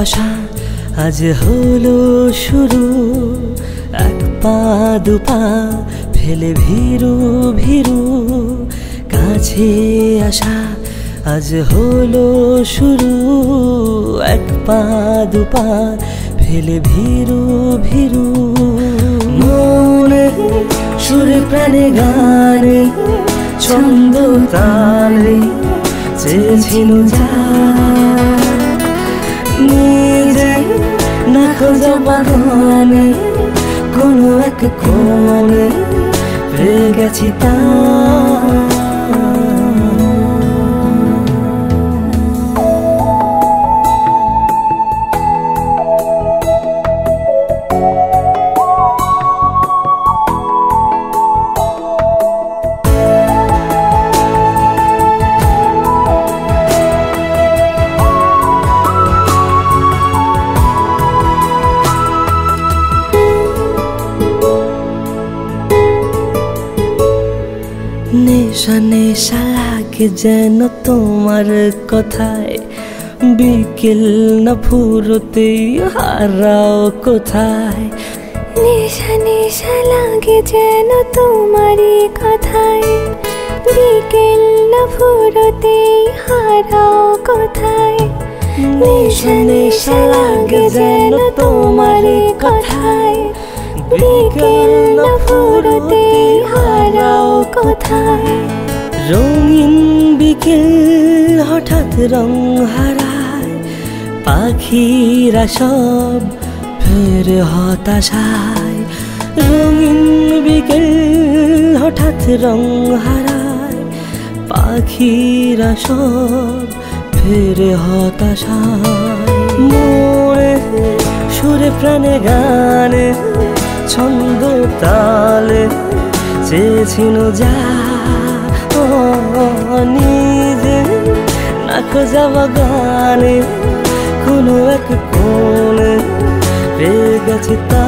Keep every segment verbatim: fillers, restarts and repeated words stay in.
ভালোবাসা আজ হলো শুরু, এক পা দু পা ফেলে ভীরু ভীরু কাছে আসা আজ হলো শুরু, এক পা দু পা ফেলে ভীরু ভীরু। মনে সুরে প্রাণে গানে ছন্দ তালে চেয়েছিল যা, নিজে না খোঁজা বাগানে কোনো এক কোণে পেয়ে গেছি তা। নেশা নেশা লাগে যেন তোমার কথায়, বিকেল না ফুরোতেই হারাও কোথায়। নেশা নেশা লাগে যেন তোমারই কথায়, বিকেল না ফুরোতেই হারাও কোথায়। নেশা নেশা লাগে যেন তোমারই কথায়, বিকেল না ফুরোতেই হারাও কোথায়। রঙিন বিকেল হঠাৎ রং হারায়, পাখিরা সব ফের হতাশায়। রঙিন বিকেল হঠাৎ রং হারায়, পাখিরা সব ফের হতাশায়। মোরে সুরে প্রাণে গানে ছন্দ তালে চেয়েছিল যা, নিজে না খোঁজা বাগানে কোনো এক কোণে পেয়ে গেছি তা।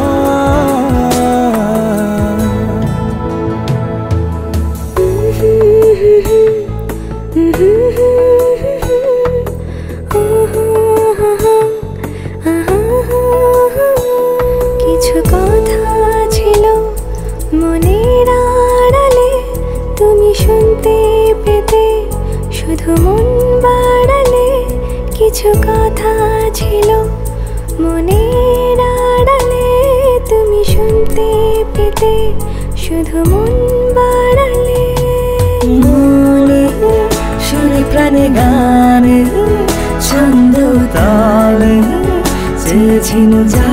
কিছু কথা ছিল মনের আড়ালে, তুমি শুনতে পেতে শুধু মন বাড়ালে। কিছু কথা ছিল মনের আড়ালে, তুমি শুনতে পেতে শুধু মন বাড়ালে। মনে সুরে প্রাণে গানে ছন্দ তালে চেয়েছিল যা,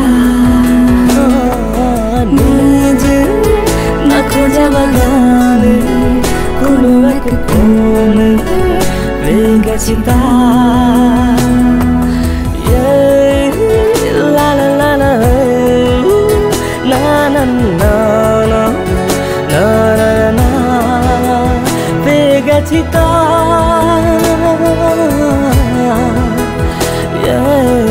নিজে না খোঁজা বাগানে কোনো এক কোণে পেয়ে গেছি তা। লা লা লা লা না না না না না না পেয়ে গেছি তা।